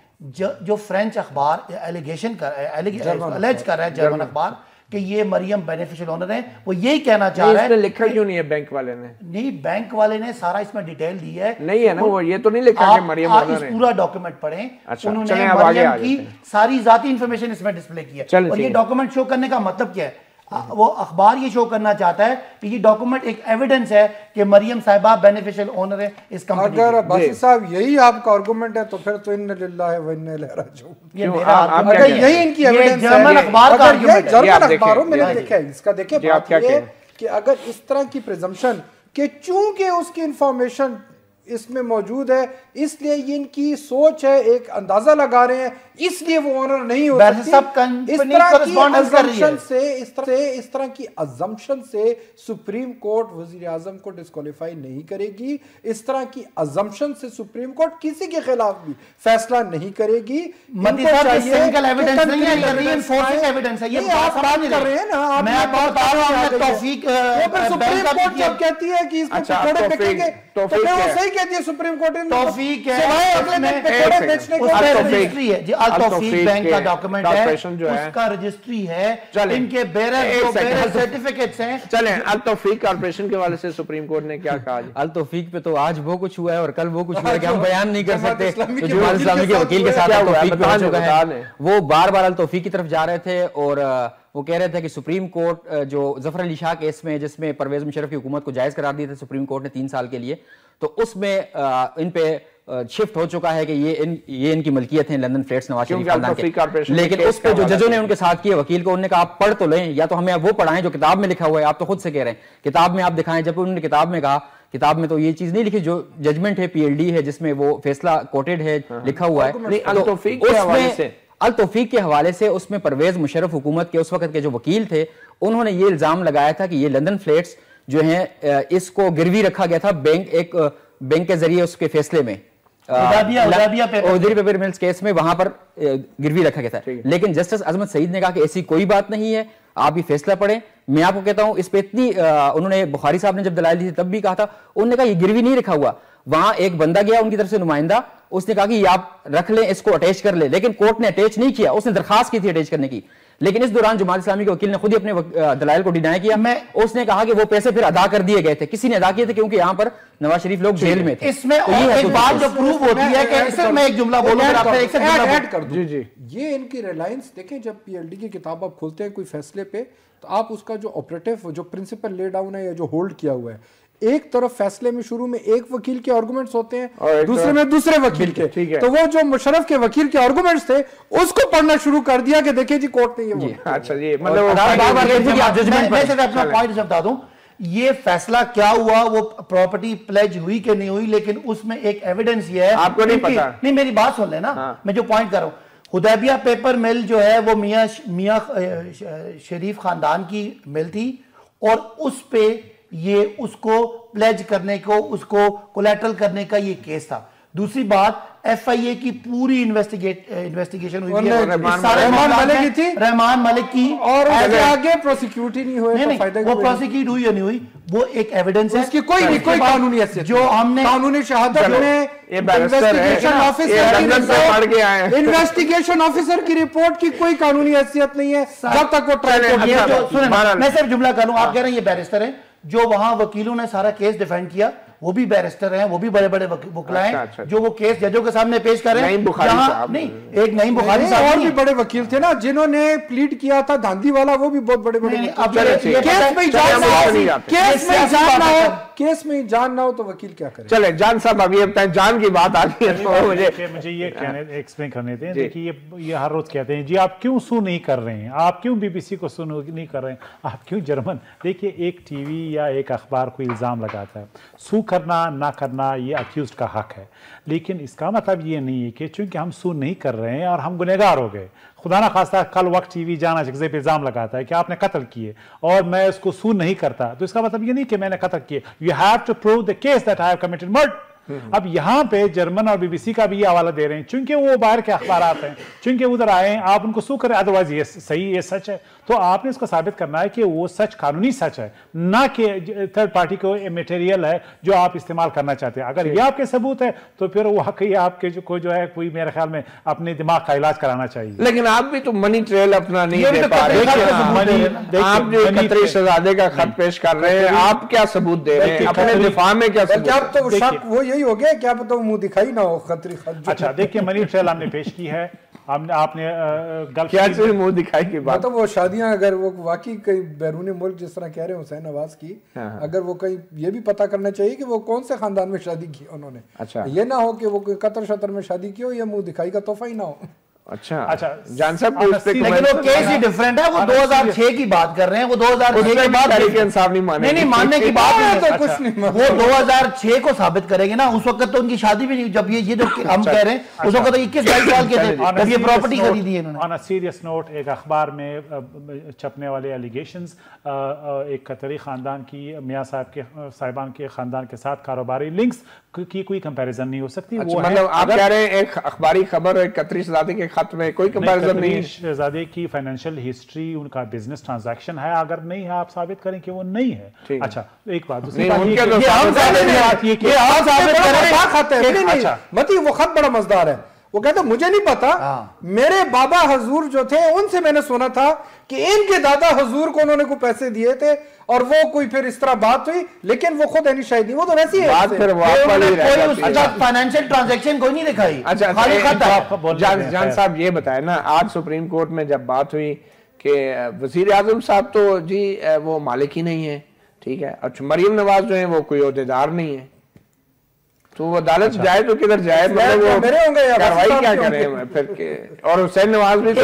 جو فرینچ اخبار ایلیگیشن الیج کر رہا ہے جرمن اخبار کہ یہ مریم بینیفیشل اونر ہیں, وہ یہی کہنا چاہ رہا ہے. اس نے لکھا کیوں نہیں ہے بینک والے نے؟ نہیں, بینک والے نے سارا اس میں ڈیٹیل دی ہے. نہیں ہے نا, وہ یہ تو نہیں لکھا کہ مریم اونر ہیں. پورا ڈاکیومنٹ پڑھیں, انہوں نے مریم کی ساری ذاتی انفارمیشن اس میں ڈسپلے کی ہے. اور یہ ڈاکیومنٹ شو کرنے کا مطلب کیا ہے, وہ اخبار یہ شو کرنا چاہتا ہے کہ یہ ڈاکیومنٹ ایک ایویڈنس ہے کہ مریم صاحبہ بینیفیشل اونر ہے اس کمپنی. اگر باسط صاحب یہی آپ کا آرگومنٹ ہے تو پھر تو ان للہ و انا الیہ راجعون. اگر یہی ان کی ایویڈنس ہے, جرمن اخبار کا آرگومنٹ, جرمن اخباروں میں نے دیکھا ہے اس کا. دیکھیں بات یہ ہے کہ اگر اس طرح کی پریزمپشن کہ چونکہ اس کی انفارمیشن اس میں موجود ہے, اس لیے یہ ان کی سوچ ہے, ایک اندازہ لگا رہے ہیں, اس لیے وہ آنر نہیں ہو سکتی. اس طرح کی ازمپشن سے سپریم کورٹ وزیر اعظم کو ڈسکوالیفائی نہیں کرے گی. اس طرح کی ازمپشن سے سپریم کورٹ کسی کے خلاف بھی فیصلہ نہیں کرے گی. سنگل ایویڈنس نہیں ہے, یہ ری انفورسنگ ایویڈنس ہے. یہ آپ بات کر رہے ہیں نا, میں آپ کو بتا رہا ہوں توفیق سپریم کورٹ جب کہتی ہے کہ اس کو پکوڑے پکیں گے تو پھر وہ صحیح کہتی ہے سپریم کورٹ. توفیق ہے, رجسٹری ہے جی, التوفیق بینک کا ڈاکیومنٹ ہے, اس کا رجسٹری ہے, ان کے بیرر سرٹیفکیٹس ہیں. چلیں, التوفیق کارپوریشن کے حوالے سے سپریم کورٹ نے کیا کہا؟ التوفیق پہ تو آج وہ کچھ ہوا ہے اور کل وہ کچھ ہوا ہے کہ ہم بیان نہیں کر سکتے. تو جماعت اسلامی کے وکیل کے ساتھ التوفیق پہ ہو چکا ہے, وہ بار بار التوفیق کی طرف جا رہے تھے اور وہ کہہ رہے تھے کہ سپریم کورٹ جو ظفر علی شاہ کیس میں جس میں پرویز مشرف کی حکومت کو جائز قرار دیا تھا سپریم کورٹ نے 3 سال کے لیے, تو اس میں ان پہ شفٹ ہو چکا ہے کہ یہ ان کی ملکیت ہیں لندن فلیٹس نواز شریف خاندان کے. لیکن اس پہ جو ججوں نے ان کے ساتھ کیا وکیل کو, انہوں نے کہا آپ پڑھ تو لیں, یا تو ہمیں وہ پڑھائیں جو کتاب میں لکھا ہوا ہے. آپ تو خود سے کہہ رہے ہیں کتاب میں آپ دکھائیں. جب انہوں نے کتاب میں کہا, کتاب میں تو یہ چیز نہیں لکھی جو ججمنٹ ہے PLD ہے جس میں وہ فیصلہ کوٹیڈ ہے, لکھا ہوا ہے. التوفیق کے حوالے سے اس میں پرویز مشرف حکومت کے اس وقت کے جو وکیل تھے, انہوں نے یہ الزام لگایا تھا کہ یہ لندن فلیٹس جو ہیں اس کو گروی رکھا گیا تھا بینک کے ذریعے اس کے فیصلے میں, پیپر ملز کیس میں, وہاں پر گروی رکھا گیا تھا. لیکن جسٹس عظمت سعید نے کہا کہ ایسی کوئی بات نہیں ہے, آپ یہ فیصلہ پڑھیں. میں آپ کو کہتا ہوں اس پہ اتنی انہوں نے بخاری صاحب نے جب دلائل دی تھی تب بھی کہا تھا, انہوں نے کہا یہ گروی نہیں رکھا ہوا. وہاں ایک بندہ گیا ان کی طرف سے نمائندہ, اس نے کہا کہ یہ آپ رکھ لیں, اس کو اٹیچ کر لیں, لیکن کورٹ نے اٹیچ نہیں کیا, اس نے درخواست کی تھی اٹیچ کرنے کی. لیکن اس دوران جماعت اسلامی کے وکیل نے خود ہی اپنے دلائل کو ڈینائی کیا. اس نے کہا کہ وہ پیسے پھر ادا کر دیے گئے تھے, کسی نے ادا کیے تھے کیونکہ یہاں پر نواز شریف لوگ جیل میں تھے. اس میں ایک بات جو پروف ہوتی ہے کہ اس میں ایک جملہ بولوں پھر آپ نے ایک سے جملہ ایڈ کر دوں. یہ ان کی ریلائنس دیکھیں, جب PLD کی کتاب آپ کھولتے ہیں کوئی فیصلے پہ, تو آپ اس کا جو آپریٹو جو پرنسپل لے ڈاؤن ہے یا جو ہولڈ کیا ہوا ہے, ایک طرف فیصلے میں شروع میں ایک وکیل کے آرگومنٹس ہوتے ہیں, دوسرے میں دوسرے وکیل کے, تو وہ جو مشرف کے وکیل کے آرگومنٹس تھے اس کو پڑھنا شروع کر دیا کہ دیکھیں جی کورٹ نے یہ اچھا جی مطلب میں صرف اپنا پوائنٹ بتا دوں, یہ فیصلہ کیا ہوا, وہ پراپرٹی پلیج ہوئی کہ نہیں ہوئی, لیکن اس میں ایک ایویڈنس یہ ہے, آپ کو نہیں پتا, نہیں میری بات سن لیں نا, میں جو پوائنٹ کر رہا ہوں, حدیبیہ پیپر مل جو ہے وہ میاں شریف خاندان کی مل تھی, اور اس پہ یہ اس کو پلیج کرنے کو, اس کو کولیٹرل کرنے کا یہ کیس تھا. دوسری بات, ایف آئی اے کی پوری انویسٹیگیشن ہوئی ہے, رحمان ملک کی, اور آگے پروسیکیوٹ ہی نہیں ہوئے, وہ پروسیکیوٹ ہوئی یا نہیں ہوئی وہ ایک ایویڈنس ہے, اس کی کوئی قانونی حیثیت, جو ہم نے قانونی شہادت میں انویسٹیگیشن آفیسر کی رپورٹ کی کوئی قانونی حیثیت نہیں ہے جب تک وہ ٹرائل. میں صرف جملہ کروں, آپ کہہ رہے ہیں یہ بیرسٹر ہیں, جو وہاں وکیلوں نے سارا کیس ڈیفینڈ کیا وہ بھی بیرسٹر ہیں, وہ بھی بڑے بڑے وکلا ہیں, جو وہ کیس ججوں کے سامنے پیش کر رہے ہیں. نہیں, ایک نعیم بخاری صاحب اور بھی بڑے وکیل تھے نا جنہوں نے پلیڈ کیا تھا, دھاندی والا, وہ بھی بہت بڑے بڑے. کیس میں جان نہ ہو تو وکیل کیا کرے. چلے جان صاحب ابھی اب تک جان کی بات آتی ہے, مجھے یہ ایکسپلین کرنے دیں. دیکھیے یہ ہر روز کہتے ہیں جی آپ کیوں سو نہیں کر رہے ہیں, آپ کیوں بی بی سی کو سو نہیں کر رہے ہیں, آپ کیوں جرمن. دیکھیے ایک ٹی وی یا ایک اخبار کوئی الزام لگاتا ہے, سو کرنا نہ کرنا یہ اکیوزڈ کا حق ہے, لیکن اس کا مطلب یہ نہیں ہے کہ چونکہ ہم سو نہیں کر رہے ہیں اور ہم گنہگار ہو گئے. خدا نہ خواستہ کل وقت ٹی وی جانا شخصے پہ الزام لگاتا ہے کہ آپ نے قتل کیے اور میں اس کو سو نہیں کرتا, تو اس کا مطلب یہ نہیں کہ میں نے قتل کیے. You have to prove the case that I have committed murder. اب یہاں پہ جرمن اور بی بی سی کا بھی یہ حوالہ دے رہے ہیں, چونکہ وہ باہر کے اخبارات ہیں, چونکہ ادھر آئے ہیں, آپ ان کو سو کریں, ادروائز یہ صحیح, یہ سچ ہے. تو آپ نے اس کو ثابت کرنا ہے کہ وہ سچ قانونی سچ ہے, نہ کہ تھرڈ پارٹی کو میٹیریل ہے جو آپ استعمال کرنا چاہتے ہیں. اگر یہ آپ کے ثبوت ہے تو پھر وہ حق ہی آپ کے جو ہے کوئی میرے خیال میں اپنے دماغ کا علاج کرانا چاہیے. لیکن آپ بھی تو منی ٹریل اپنا نہیں دے پا رہے, آپ جو قطری شہزادے کا خط پیش کر رہے ہیں, آپ کیا ثبوت دے رہے ہیں اپنے دفاع میں, کیا ثبوت؟ اب تو شک وہ یہی ہو گیا, کیا پتہ منہ دکھائی نہ ہو قطری خط. اچھا دیکھیے منی ٹریل ہم نے پیش کی ہے, آپ نے کیا چیز منہ دکھائی کی بات, مطلب وہ شادیاں اگر وہ واقعی کئی بیرون ملک جس طرح کہہ رہے ہیں حسین نواز کی, اگر وہ کہیں یہ بھی پتہ کرنا چاہیے کہ وہ کون سے خاندان میں شادی کی انہوں نے. اچھا یہ نہ ہو کہ وہ قطر شطر میں شادی کی ہو یا منہ دکھائی کا تحفہ ہی نہ ہو. اچھا جان صاحب لیکن وہ کیس ہی ڈیفرنٹ ہے, وہ 2006 کی بات کر رہے ہیں, وہ 2006 کے بعد تحریک انصاف نہیں ماننے کی بات نہیں, وہ 2006 کو ثابت کریں گے نا, اس وقت تو ان کی شادی بھی نہیں, جب یہ جو ہم کہہ رہے ہیں اس وقت 21-22 سال کے تھے جب یہ پراپرٹی خریدی ہے انہوں نے. آن اے سیریس نوٹ, ایک اخبار میں چھپنے والے ایلیگیشنز, ایک قطری خاندان کی میاں صاحبان کے خاندان کے ساتھ کاروباری لنکس کی کوئی کمپیریزن نہیں ہو سکتی. مطلب آپ کہہ رہے ہیں ایک اخباری خبر ایک قطری شہزادے کے خط میں کوئی کمپیریزن نہیں ہے, شہزادے کی فائنینشیل ہسٹری, ان کا بزنس ٹرانزیکشن ہے, اگر نہیں ہے آپ ثابت کریں کہ وہ نہیں ہے. اچھا ایک بات, دوسری بات وہ خط بڑا مزدار ہے, وہ کہتا مجھے نہیں پتا, میرے بابا حضور جو تھے ان سے میں نے سنا تھا کہ ان کے دادا حضور کو انہوں نے کوئی پیسے دیے تھے اور وہ کوئی پھر اس طرح بات ہوئی, لیکن وہ خود اینی شاہد نہیں, وہ تو ویسی ہے فائنینشیل ٹرانزیکشن کوئی نہیں دکھائی. جان صاحب یہ بتائیں نا, آج سپریم کورٹ میں جب بات ہوئی کہ وزیر اعظم صاحب تو جی وہ مالک ہی نہیں ہے, ٹھیک ہے, اور مریم نواز جو ہیں وہ کوئی عہدیدار نہیں ہے, تو وہ عدالت جائے تو کدھر جائے, کاروائی کیا کریں پھر, اور حسین نواز بھی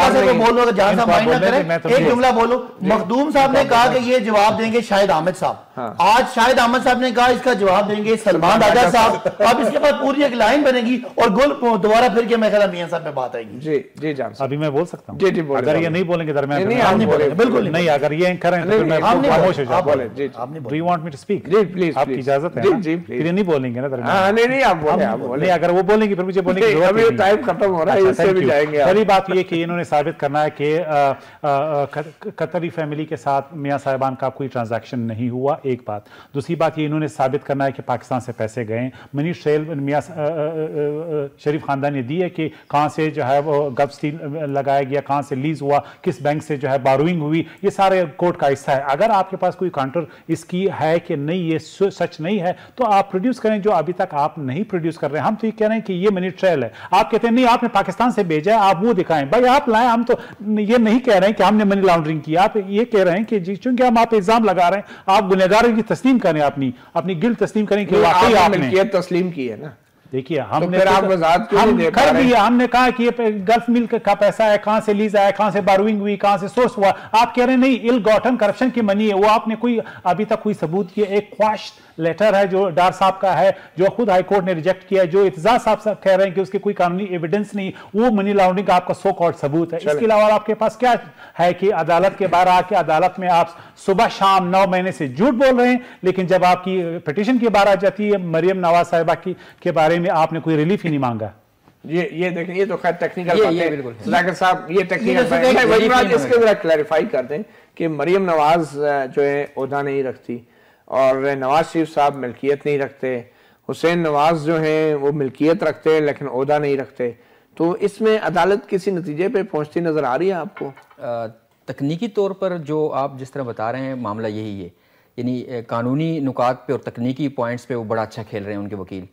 ایک جملہ بولو. مخدوم صاحب نے کہا کہ یہ جواب دیں گے شاہد احمد صاحب, آج شاہد احمد صاحب نے کہا اس کا جواب دیں گے سلمان راجہ صاحب, اب اس کے بعد پوری ایک لائن بنے گی اور گل دوبارہ پھر کے میں خیال میاں صاحب پہ بات آئے گی. جی جی جان ابھی میں بول سکتا ہوں, جی جی اگر یہ نہیں بولیں گے درمیان بالکل نہیں, اگر یہ کریں تو میں خاموش ہو جاؤں. Do you want me to speak? جی پلیز, آپ کی اجازت ہے, پھر نہیں بولیں گے نا درمیان. نہیں آپ بولیں, اگر وہ بولیں گے پھر مجھے بولنے کی ضرورت نہیں, ابھی ٹائم ختم ہو رہا ہے, اس سے بھی جائیں گے. پہلی بات یہ کہ انہوں نے ثابت کرنا ہے کہ قطری فیملی کے ساتھ میاں صاحبان کا کوئی ٹرانزیکشن نہیں ہوا, ایک بات. دوسری بات یہ انہوں نے ثابت کرنا ہے کہ پاکستان سے پیسے گئے, منی ٹریل میاں شریف خاندان نے دی ہے کہ کہاں سے جو ہے وہ گب اسٹیل لگایا گیا, کہاں سے لیز ہوا, کس بینک سے جو ہے باروئنگ ہوئی, یہ سارے کورٹ کا حصہ ہے. اگر آپ کے پاس کوئی کاؤنٹر اس کی ہے کہ نہیں یہ سچ نہیں ہے تو آپ پروڈیوس کریں, جو ابھی تک آپ نہیں پروڈیوس کر رہے ہیں. ہم تو یہ کہہ رہے ہیں کہ یہ منی ٹریل ہے, آپ کہتے ہیں نہیں آپ نے پاکستان سے بھیجا ہے, آپ وہ دکھائیں, بھائی آپ لائیں. ہم تو یہ نہیں کہہ رہے ہیں کہ ہم نے منی لانڈرنگ کی, آپ یہ کہہ رہے ہیں کہ جی چونکہ ہم آپ الزام لگا رہے ہیں آپ گنہگار दावेदारी की तस्लीम करें, अपनी गिल्ट तस्लीम करें कि वाकई आपने मिल्कियत तस्लीम की है ना। देखिए हमने कर दिया, हमने कहा कि ये गल्फ मिल का पैसा है, कहां से लीज आया, कहां से बारोइंग हुई, कहां से सोर्स हुआ। आप कह रहे हैं नहीं इल गॉटन करप्शन की मनी है, वो आपने कोई अभी तक कोई सबूत किया? एक ख्वाहिश लेटर है जो डार साहब का है, जो खुद हाई कोर्ट ने रिजेक्ट किया है, जो इत्तेजाज साहब कह रहे हैं कि उसकी कोई कानूनी एविडेंस नहीं, वो मनी लॉन्ड्रिंग का आपका सो कॉल्ड सबूत है। इसके अलावा आपके पास क्या है कि अदालत के बाहर आके अदालत में आप सुबह शाम 9 महीने से झूठ बोल रहे हैं, लेकिन जब आपकी पिटीशन की बात आ जाती है मरियम नवाज साहिबा के बारे में आपने कोई रिलीफ ही नहीं मांगा। ये देखें, ये तो खैर टेक्निकल बात है सुधाकर साहब, ये टेक्निकल। इसके जरा क्लैरिफाई कर दें कि मरियम नवाज जो है ओहदा नहीं रखती और नवाज शरीफ साहब मिल्कियत नहीं रखते, हुसैन नवाज जो हैं वो मिल्कियत रखते हैं लेकिन ओहदा नहीं रखते, तो इसमें अदालत किसी नतीजे पे पहुंचती नजर आ रही है आपको? तकनीकी तौर पर जो आप जिस तरह बता रहे हैं मामला यही है, यानी कानूनी नुकात पे और तकनीकी पॉइंट्स पे वो बड़ा अच्छा खेल रहे हैं उनके वकील।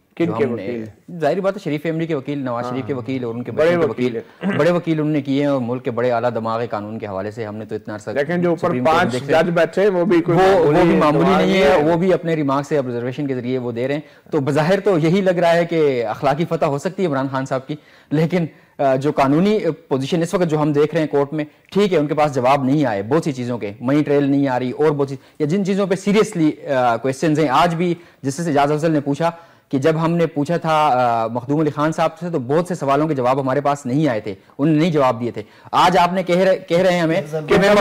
जाहिर बात है शरीफ फैमिली के वकील, नवाज शरीफ के वकील और उनके बड़े वकील, बड़े वकील उन्होंने किए हैं और मुल्क के बड़े आला दिमाग है कानून के हवाले से। हमने तो इतना अर्सा, लेकिन जो ऊपर 5 जज बैठे वो भी मामूली नहीं है, वो भी अपने रिमार्क से ऑब्जर्वेशन के जरिए वो दे रहे हैं। तो बज़ाहिर तो यही लग रहा है कि अखलाकी फतह हो सकती है इमरान खान साहब की, लेकिन जो कानूनी पोजीशन इस वक्त जो हम देख रहे हैं कोर्ट में, ठीक है उनके पास जवाब नहीं आए बहुत सी चीज़ों के, मनी ट्रेल नहीं आ रही और बहुत सी, या जिन चीज़ों पे सीरियसली क्वेश्चंस हैं। आज भी जिससे एजाज अफजल ने पूछा कि जब हमने पूछा था मखदूम अली खान साहब से तो बहुत से सवालों के जवाब हमारे पास नहीं आए थे, उन्होंने नहीं जवाब दिए थे। आज आपने कह रहे हैं हमें कि मैं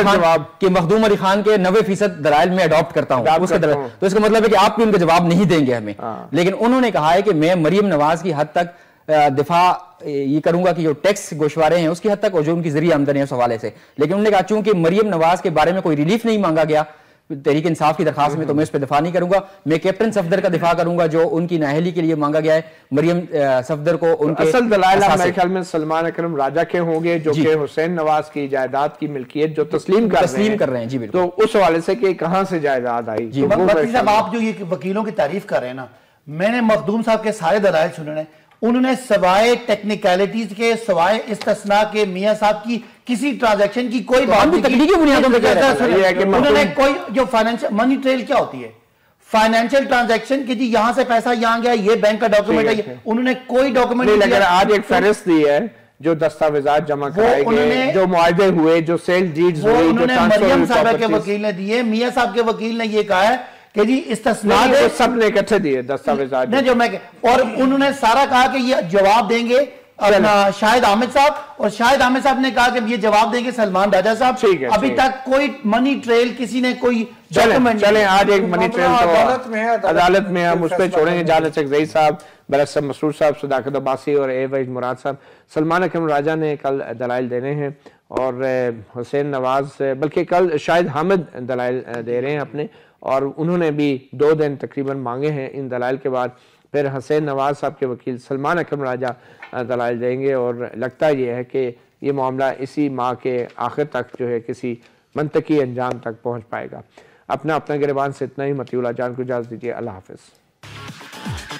मखदूम अली खान के 90% दलाइल में अडॉप्ट करता हूं, तो इसका मतलब है कि आप भी उनका जवाब नहीं देंगे हमें। लेकिन उन्होंने कहा है कि मैं मरियम नवाज की हद तक दिफा ये करूंगा कि जो टैक्स गोशवारे हैं उसकी हद तक और जो उनकी जरिए आमदनी है उस हवाले से। लेकिन उन्होंने कहा चूंकि मरियम नवाज के बारे में कोई रिलीफ नहीं मांगा गया तहरीक इंसाफ की दरखास्त में, तो मैं उस पर दिफा नहीं करूंगा, मैं कैप्टन सफदर का दिफा करूंगा जो उनकी नाअहली के लिए मांगा गया है। मरियम सफदर को उनके असल दलाइल मेरे ख्याल में सलमान अकरम राजा के होंगे जो कि हुसैन नवाज की जायदाद की मिल्कियत जो तस्लीम कर रहे हैं। जी बिल्कुल। तो उस हवाले से कि कहां से जायदाद आई। साहब आप जो ये वकीलों की तारीफ कर रहे हैं ना, मैंने मखदूम साहब के सारे दलाइल सुने, उन्होंने सवाए टेक्निकलिटीज के, सवाए इस्तिस्ना के, मियां साहब की किसी ट्रांजैक्शन की कोई बात नहीं, तकनीकी बुनियादों पे कह रहे हैं। उन्होंने कोई जो फाइनेंशियल मनी ट्रेल क्या होती है, फाइनेंशियल ट्रांजैक्शन की, जी यहां से पैसा यहां गया, ये बैंक का डॉक्यूमेंट है, उन्होंने कोई डॉक्यूमेंट नहीं दिया। आज एक फहरिस्त दी है जो दस्तावेजात जमा कराए गए, जो मुआहदे हुए, जो सेल डीड्स हुए, उन्होंने मरियम साहब के वकील ने दिए, मियां साहब के वकील ने ये कहा है कि जी इस्तिस्ना सब ने इकट्ठे दिए दस्तावेजात जो मैं, और उन्होंने सारा कहा कि ये जवाब देंगे अपना शाहिद आमिद साहब, और शाहिद आमिद साहब ने कहा कि ये जवाब देंगे सलमान राजा साहब। अभी तक कोई मनी ट्रेल किसी ने कोई चले आज एक मनी ट्रेल तो अदालत में हम उस पर छोड़ेंगे। जालच अकज़ई साहब, बैरिस्टर मसरूर साहब, सदाकत अब्बासी और ए मुराद साहब। सलमान अकरम राजा ने कल दलाइल देने हैं और हुसैन नवाज बल्कि कल शाहिद हामिद दलाइल दे रहे हैं अपने, और उन्होंने भी 2 दिन तकरीबन मांगे हैं। इन दलाइल के बाद फिर हुसैन नवाज साहब के वकील सलमान अकरम राजा दलाइल देंगे और लगता ये है कि ये मामला इसी माह के आखिर तक जो है किसी मंतकी अंजाम तक पहुंच पाएगा। अपना गिरबान से इतना ही। मतीउल्लाह जान को इजाज़त दीजिए। अल्लाह हाफ़िज़।